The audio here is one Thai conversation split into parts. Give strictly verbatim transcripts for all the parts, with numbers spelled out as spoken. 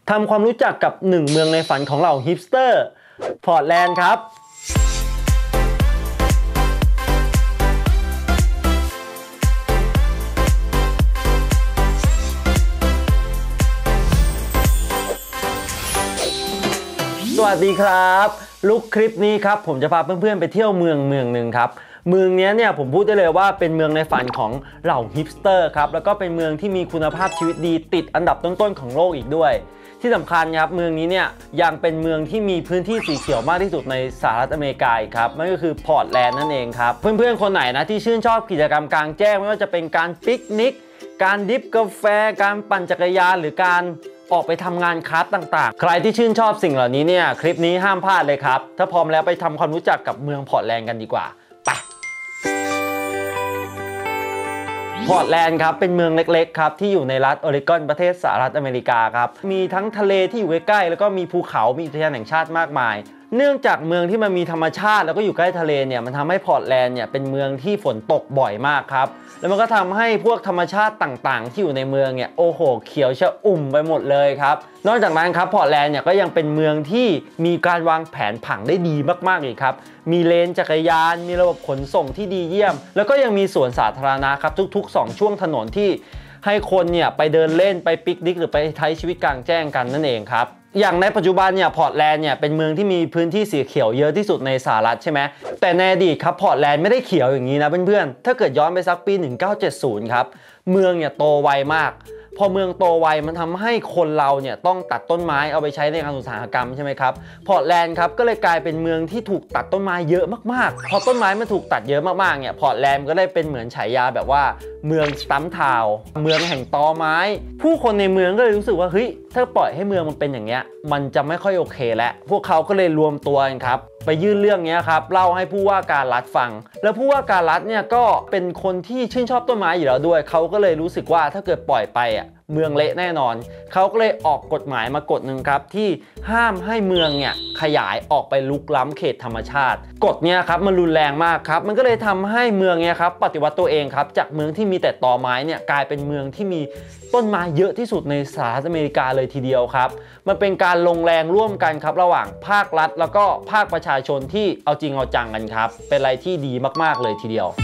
ทำความรู้จักกับหนึ่งเมืองในฝันของเหล่าฮิปสเตอร์พอร์ตแลนด์ครับสวัสดีครับลุกคลิปนี้ครับผมจะพาเพื่อนๆไปเที่ยวเมืองเมืองหนึ่งครับเมืองนี้เนี่ยผมพูดได้เลยว่าเป็นเมืองในฝันของเหล่าฮิปสเตอร์ครับแล้วก็เป็นเมืองที่มีคุณภาพชีวิตดีติดอันดับต้นๆของโลกอีกด้วยที่สำคัญครับเมืองนี้เนี่ยยังเป็นเมืองที่มีพื้นที่สีเขียวมากที่สุดในสหรัฐอเมริกาครับนั่นก็คือพอร์ตแลนด์นั่นเองครับเพื่อนๆคนไหนนะที่ชื่นชอบกิจกรรมกลางแจ้งไม่ว่าจะเป็นการปิกนิกการดริฟกาแฟการปั่นจักรยานหรือการออกไปทำงานคราฟต่างๆใครที่ชื่นชอบสิ่งเหล่านี้เนี่ยคลิปนี้ห้ามพลาดเลยครับถ้าพร้อมแล้วไปทำความรู้จักกับเมืองพอร์ตแลนด์กันดีกว่าไปพอร์ตแลนด์ครับเป็นเมืองเล็กๆครับที่อยู่ในรัฐออริกอนประเทศสหรัฐอเมริกาครับมีทั้งทะเลที่อยู่ใกล้ๆแล้วก็มีภูเขามีอุทยานแห่งชาติมากมายเนื่องจากเมืองที่มันมีธรรมชาติแล้วก็อยู่ใกล้ทะเลเนี่ยมันทำให้พอร์ตแลนด์เนี่ยเป็นเมืองที่ฝนตกบ่อยมากครับแล้วมันก็ทำให้พวกธรรมชาติต่างๆที่อยู่ในเมืองเนี่ยโอ้โหเขียวชอุ่มไปหมดเลยครับนอกจากนั้นครับพอร์ตแลนด์เนี่ยก็ยังเป็นเมืองที่มีการวางแผนผังได้ดีมากๆเลยครับมีเลนจักรยานมีระบบขนส่งที่ดีเยี่ยมแล้วก็ยังมีสวนสาธารณะครับทุกๆสองช่วงถนนที่ให้คนเนี่ยไปเดินเล่นไปปิกนิกหรือไปใช้ชีวิตกลางแจ้งกันนั่นเองครับอย่างในปัจจุบันเนี่ยพอร์ตแลนด์เนี่ยเป็นเมืองที่มีพื้นที่สีเขียวเยอะที่สุดในสหรัฐใช่ไหมแต่ในอดีตครับพอร์ตแลนด์ไม่ได้เขียวอย่างนี้นะเพื่อนๆถ้าเกิดย้อนไปสักปีหนึ่งพันเก้าร้อยเจ็ดสิบครับเมืองเนี่ยโตไวมากพอเมืองโตไวมันทำให้คนเราเนี่ยต้องตัดต้นไม้เอาไปใช้ในการอุตสาหกรรมใช่ไหมครับพอร์ตแลนด์ครับก็เลยกลายเป็นเมืองที่ถูกตัดต้นไม้เยอะมากๆพอต้นไม้มันถูกตัดเยอะมากๆเนี่ยพอร์ตแลนด์ก็ได้เป็นเหมือนฉายาแบบว่าเมืองสตัมป์ทาวน์เมืองแห่งตอไม้ผู้คนในเมืองก็เลยรู้สึกว่าเฮ้ยถ้าปล่อยให้เมืองมันเป็นอย่างเงี้ยมันจะไม่ค่อยโอเคแล้วพวกเขาก็เลยรวมตัวกันครับไปยื่นเรื่องนี้ครับเล่าให้ผู้ว่าการรัฐฟังแล้วผู้ว่าการรัฐเนี่ยก็เป็นคนที่ชื่นชอบต้นไม้อยู่แล้วด้วยเขาก็เลยรู้สึกว่าถ้าเกิดปล่อยไปอ่ะเมืองเละแน่นอนเขาก็เลยออกกฎหมายมากฎหนึ่งครับที่ห้ามให้เมืองเนี่ยขยายออกไปลุกล้ำเขตธรรมชาติกฎเนี่ยครับมันรุนแรงมากครับมันก็เลยทำให้เมืองเนี่ยครับปฏิวัติตัวเองครับจากเมืองที่มีแต่ตอไม้เนี่ยกลายเป็นเมืองที่มีต้นไม้เยอะที่สุดในสหรัฐอเมริกาเลยทีเดียวครับมันเป็นการลงแรงร่วมกันครับระหว่างภาครัฐแล้วก็ภาคประชาชนที่เอาจริงเอาจังกันครับเป็นอะไรที่ดีมากๆเลยทีเดียว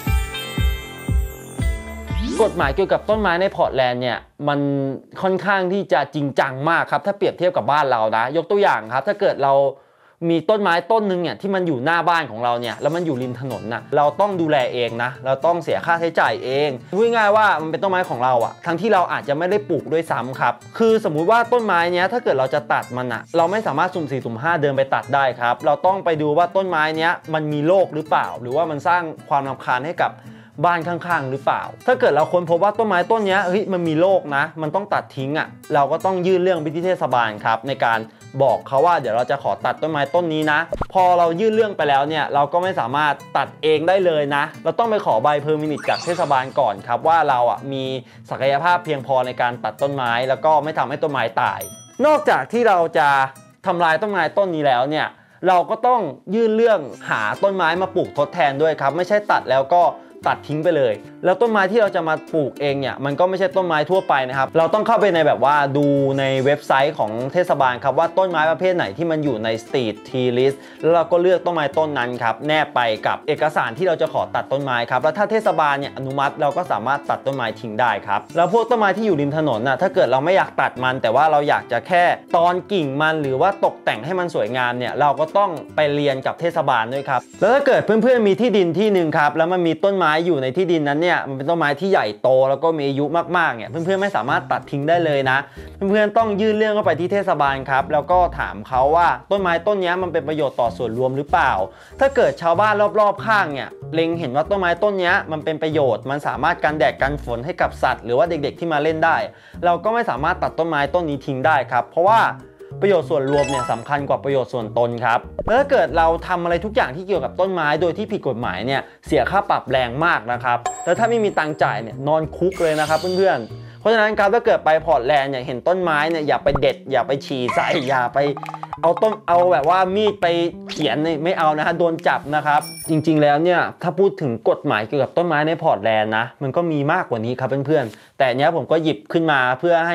กฎหมายเกี่ยวกับต้นไม้ในพอร์ตแลนด์เนี่ยมันค่อนข้างที่จะจริงจังมากครับถ้าเปรียบเทียบกับบ้านเรานะยกตัวอย่างครับถ้าเกิดเรามีต้นไม้ต้นหนึ่งเนี่ยที่มันอยู่หน้าบ้านของเราเนี่ยแล้วมันอยู่ริมถนนนะเราต้องดูแลเองนะเราต้องเสียค่าใช้จ่ายเองพูดง่ายๆว่ามันเป็นต้นไม้ของเราอะทั้งที่เราอาจจะไม่ได้ปลูกด้วยซ้ำครับคือสมมุติว่าต้นไม้เนี้ยถ้าเกิดเราจะตัดมันอะเราไม่สามารถสุ่มสี่สุ่มห้าเดินไปตัดได้ครับเราต้องไปดูว่าต้นไม้เนี้ยมันมีโรคหรือเปล่าหรือว่ามันสร้างความรำคาญให้กับบ้านข้างๆหรือเปล่าถ้าเกิดเราค้นพบว่าต้นไม้ต้นนี้เฮ้ยมันมีโรคนะมันต้องตัดทิ้งอ่ะเราก็ต้องยื่นเรื่องไปที่เทศบาลครับในการบอกเขาว่าเดี๋ยวเราจะขอตัดต้นไม้ต้นนี้นะพอเรายื่นเรื่องไปแล้วเนี่ยเราก็ไม่สามารถตัดเองได้เลยนะเราต้องไปขอใบเพอร์มิทจากเทศบาลก่อนครับว่าเราอ่ะมีศักยภาพเพียงพอในการตัดต้นไม้แล้วก็ไม่ทำให้ต้นไม้ตายนอกจากที่เราจะทำลายต้นไม้ต้นนี้แล้วเนี่ยเราก็ต้องยื่นเรื่องหาต้นไม้มาปลูกทดแทนด้วยครับไม่ใช่ตัดแล้วก็ตัดทิ้งไปเลยแล้วต้นไม้ที่เราจะมาปลูกเองเนี่ยมันก็ไม่ใช่ต้นไม้ทั่วไปนะครับเราต้องเข้าไปในแบบว่าดูในเว็บไซต์ของเทศบาลครับว่าต้นไม้ประเภทไหนที่มันอยู่ใน Street Tree List แล้วเราก็เลือกต้นไม้ต้นนั้นครับแนบไปกับเอกสารที่เราจะขอตัดต้นไม้ครับแล้วถ้าเทศบาลเนี่ยอนุมัติเราก็สามารถตัดต้นไม้ทิ้งได้ครับแล้วพวกต้นไม้ที่อยู่ริมถนนน่ะถ้าเกิดเราไม่อยากตัดมันแต่ว่าเราอยากจะแค่ตอนกิ่งมันหรือว่าตกแต่งให้มันสวยงามเนี่ยเราก็ต้องไปเรียนกับเทศบาลด้วยครับแล้วถ้าเกิดเพื่อนๆมีที่ดินที่หนึ่งครับแล้วมันมีต้นไม้อยู่ในที่ดินนั้นเนี่ยมันเป็นต้นไม้ที่ใหญ่โตแล้วก็มีอายุมากๆเนี่ยเพื่อนๆไม่สามารถตัดทิ้งได้เลยนะเพื่อนๆต้องยื่นเรื่องเข้าไปที่เทศบาลครับแล้วก็ถามเขาว่าต้นไม้ต้นนี้มันเป็นประโยชน์ต่อส่วนรวมหรือเปล่าถ้าเกิดชาวบ้านรอบๆข้างเนี่ยเล็งเห็นว่าต้นไม้ต้นนี้มันเป็นประโยชน์มันสามารถกันแดดกันฝนให้กับสัตว์หรือว่าเด็กๆที่มาเล่นได้เราก็ไม่สามารถตัดต้นไม้ต้นนี้ทิ้งได้ครับเพราะว่าประโยชน์ส่วนรวมเนี่ยสำคัญกว่าประโยชน์ส่วนตนครับแล้วถ้าเกิดเราทำอะไรทุกอย่างที่เกี่ยวกับต้นไม้โดยที่ผิดกฎหมายเนี่ยเสียค่าปรับแรงมากนะครับแล้วถ้าไม่มีตังค์จ่ายเนี่ยนอนคุกเลยนะครับเพื่อนๆเพราะฉะนั้นครับถ้าเกิดไปพอร์ตแลนด์เนี่ยเห็นต้นไม้เนี่ยอย่าไปเด็ดอย่าไปฉี่ใส่อย่าไปเอาต้นเอาแบบว่ามีดไปเขียนไม่เอานะฮะโดนจับนะครับจริงๆแล้วเนี่ยถ้าพูดถึงกฎหมายเกี่ยวกับต้นไม้ในพอร์ตแลนด์นะมันก็มีมากกว่านี้ครับเพื่อนๆแต่เนี้ยผมก็หยิบขึ้นมาเพื่อให้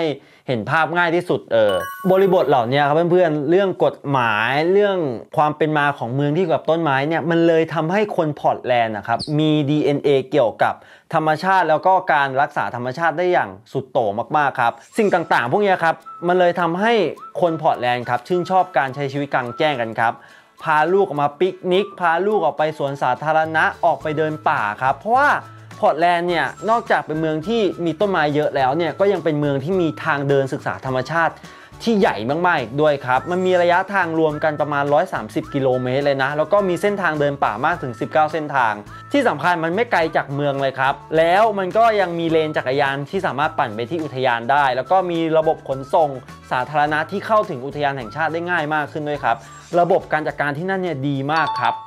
เห็นภาพง่ายที่สุดเออบริบทเหล่านี้ครับเพื่อนๆเรื่องกฎหมายเรื่องความเป็นมาของเมืองที่กับต้นไม้เนี่ยมันเลยทำให้คนพอร์ตแลนด์นะครับมี ดี เอ็น เอ เกี่ยวกับธรรมชาติแล้วก็การรักษาธรรมชาติได้อย่างสุดโต่งมากๆครับสิ่งต่างๆพวกนี้ครับมันเลยทำให้คนพอร์ตแลนด์ครับชื่นชอบการใช้ชีวิตกลางแจ้งกันครับพาลูกออกมาปิกนิกพาลูกออกไปสวนสาธารณะออกไปเดินป่าครับเพราะว่าพอร์ตแลนด์เนี่ยนอกจากเป็นเมืองที่มีต้นไม้เยอะแล้วเนี่ยก็ยังเป็นเมืองที่มีทางเดินศึกษาธรรมชาติที่ใหญ่มากๆอีกด้วยครับมันมีระยะทางรวมกันประมาณหนึ่งร้อยสามสิบกิโลเมตรเลยนะแล้วก็มีเส้นทางเดินป่ามากถึงสิบเก้าเส้นทางที่สำคัญมันไม่ไกลจากเมืองเลยครับแล้วมันก็ยังมีเลนจักรยานที่สามารถปั่นไปที่อุทยานได้แล้วก็มีระบบขนส่งสาธารณะที่เข้าถึงอุทยานแห่งชาติได้ง่ายมากขึ้นด้วยครับระบบการจัดการที่นั่นเนี่ยดีมากครับ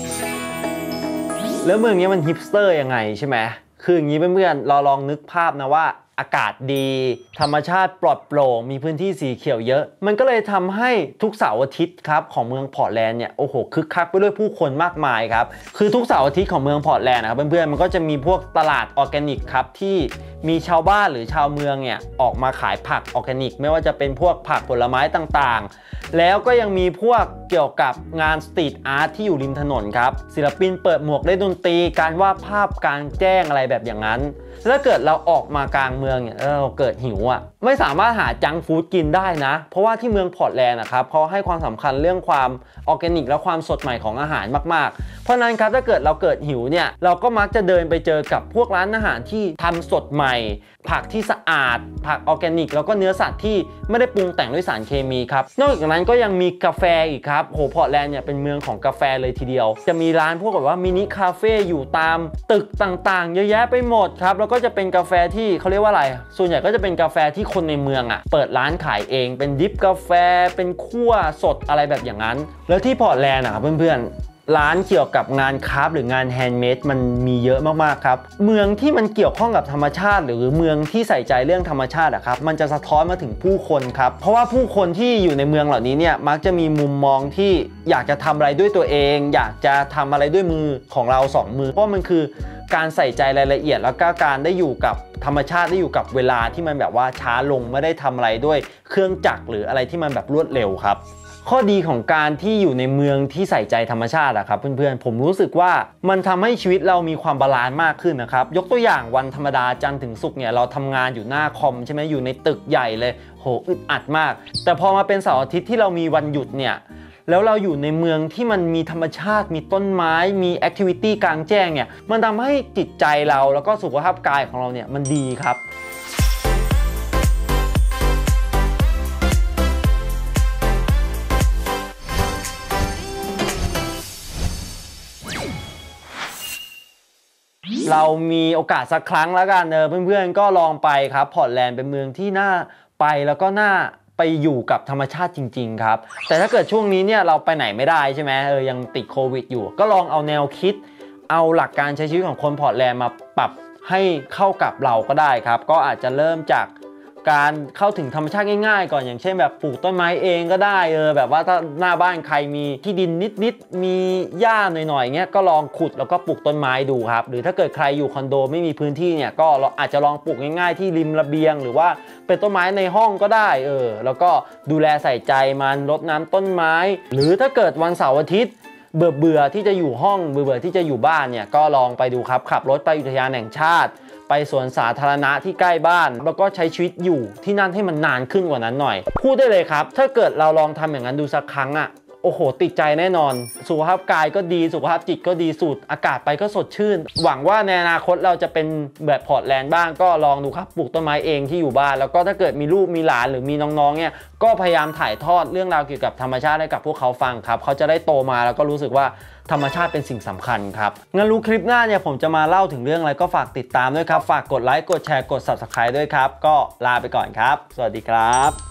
แล้วเมืองนี้มันฮิปสเตอร์ยังไงใช่ไหมคืออย่างนี้เพื่อนๆเราลองนึกภาพนะว่าอากาศดีธรรมชาติปลอดโปร่งมีพื้นที่สีเขียวเยอะมันก็เลยทำให้ทุกเสาร์อาทิตย์ครับของเมืองพอร์ตแลนด์เนี่ยโอ้โหคึกคักไปด้วยผู้คนมากมายครับคือทุกเสาร์อาทิตย์ของเมืองพอร์ตแลนด์นะครับเพื่อนๆมันก็จะมีพวกตลาดออร์แกนิกครับที่มีชาวบ้านหรือชาวเมืองเนี่ยออกมาขายผักออร์แกนิกไม่ว่าจะเป็นพวกผักผลไม้ต่างๆแล้วก็ยังมีพวกเกี่ยวกับงานสตรีทอาร์ตที่อยู่ริมถนนครับศิลปินเปิดหมวกเล่นดนตรีการวาดภาพกลางแจ้งอะไรแบบอย่างนั้นถ้าเกิดเราออกมากลางเมืองเนี่ยเราเกิดหิวอ่ะไม่สามารถหาจังก์ฟู้ดกินได้นะเพราะว่าที่เมืองพอร์ตแลนด์นะครับเขาให้ความสำคัญเรื่องความออร์แกนิกและความสดใหม่ของอาหารมากๆเพราะนั้นครับถ้าเกิดเราเกิดหิวเนี่ยเราก็มักจะเดินไปเจอกับพวกร้านอาหารที่ทำสดใหม่ผักที่สะอาดผักออร์แกนิกแล้วก็เนื้อสัตว์ที่ไม่ได้ปรุงแต่งด้วยสารเคมีครับนอกจากนั้นก็ยังมีกาแฟอีกครับโหพอร์ตแลนด์เนี่ยเป็นเมืองของกาแฟเลยทีเดียวจะมีร้านพวกแบบว่ามินิคาเฟ่อยู่ตามตึกต่างๆเยอะแยะไปหมดครับแล้วก็จะเป็นกาแฟที่เขาเรียกว่าอะไรส่วนใหญ่ก็จะเป็นกาแฟที่คนในเมืองอ่ะเปิดร้านขายเองเป็นดิฟกาแฟเป็นคั่วสดอะไรแบบอย่างนั้นแล้วที่พอร์ตแลนด์อ่ะเพื่อนๆร้านเกี่ยวกับงานคราฟต์หรืองานแฮนด์เมดมันมีเยอะมากๆครับเมืองที่มันเกี่ยวข้องกับธรรมชาติหรือเมืองที่ใส่ใจเรื่องธรรมชาติอะครับมันจะสะท้อนมาถึงผู้คนครับเพราะว่าผู้คนที่อยู่ในเมืองเหล่านี้เนี่ยมักจะมีมุมมองที่อยากจะทำอะไรด้วยตัวเองอยากจะทำอะไรด้วยมือของเราสองมือเพราะมันคือการใส่ใจรายละเอียดแล้วก็การได้อยู่กับธรรมชาติได้อยู่กับเวลาที่มันแบบว่าช้าลงไม่ได้ทำอะไรด้วยเครื่องจักรหรืออะไรที่มันแบบรวดเร็วครับข้อดีของการที่อยู่ในเมืองที่ใส่ใจธรรมชาติอะครับเพื่อนๆผมรู้สึกว่ามันทำให้ชีวิตเรามีความบาลานซ์มากขึ้นนะครับยกตัวอย่างวันธรรมดาจันทร์ถึงศุกร์เนี่ยเราทำงานอยู่หน้าคอมใช่ไหมอยู่ในตึกใหญ่เลยโหอึดอัดมากแต่พอมาเป็นเสาร์อาทิตย์ที่เรามีวันหยุดเนี่ยแล้วเราอยู่ในเมืองที่มันมีธรรมชาติมีต้นไม้มีแอคทิวิตี้กลางแจ้งเนี่ยมันทำให้จิตใจเราแล้วก็สุขภาพกายของเราเนี่ยมันดีครับเรามีโอกาสสักครั้งแล้วกันเออเพื่อนๆก็ลองไปครับพอร์ตแลนด์เป็นเมืองที่น่าไปแล้วก็น่าไปอยู่กับธรรมชาติจริงๆครับแต่ถ้าเกิดช่วงนี้เนี่ยเราไปไหนไม่ได้ใช่ไหมเออยังติดโควิดอยู่ก็ลองเอาแนวคิดเอาหลักการใช้ชีวิตของคนพอร์ตแลนด์มาปรับให้เข้ากับเราก็ได้ครับก็อาจจะเริ่มจากการเข้าถึงธรรมชาติง่ายๆก่อนอย่างเช่นแบบปลูกต้นไม้เองก็ได้เออแบบว่าถ้าหน้าบ้านใครมีที่ดินนิดๆมีหญ้าหน่อยๆเงี้ยก็ลองขุดแล้วก็ปลูกต้นไม้ดูครับหรือถ้าเกิดใครอยู่คอนโดไม่มีพื้นที่เนี่ยก็อาจจะลองปลูกง่ายๆที่ริมระเบียงหรือว่าเป็นต้นไม้ในห้องก็ได้เออแล้วก็ดูแลใส่ใจมันรดน้ำต้นไม้หรือถ้าเกิดวันเสาร์อาทิตย์เบื่อเบื่อที่จะอยู่ห้องเบื่อเบื่อที่จะอยู่บ้านเนี่ยก็ลองไปดูครับขับรถไปอุทยานแห่งชาติไปสวนสาธารณะที่ใกล้บ้านแล้วก็ใช้ชีวิตอยู่ที่นั่นให้มันนานขึ้นกว่านั้นหน่อยพูดได้เลยครับถ้าเกิดเราลองทำอย่างนั้นดูสักครั้งอ่ะโอ้โหติดใจแน่นอนสุขภาพกายก็ดีสุขภาพจิตก็ดีสูดอากาศไปก็สดชื่นหวังว่าในอนาคตเราจะเป็นแบบพอร์ตแลนด์บ้างก็ลองดูครับปลูกต้นไม้เองที่อยู่บ้านแล้วก็ถ้าเกิดมีลูกมีหลานหรือมีน้องๆเนี่ยก็พยายามถ่ายทอดเรื่องราวเกี่ยวกับธรรมชาติให้กับพวกเขาฟังครับเขาจะได้โตมาแล้วก็รู้สึกว่าธรรมชาติเป็นสิ่งสำคัญครับงั้นรู้คลิปหน้าเนี่ยผมจะมาเล่าถึงเรื่องอะไรก็ฝากติดตามด้วยครับฝากกดไลค์กดแชร์กด ซับสไครบ์ ด้วยครับก็ลาไปก่อนครับสวัสดีครับ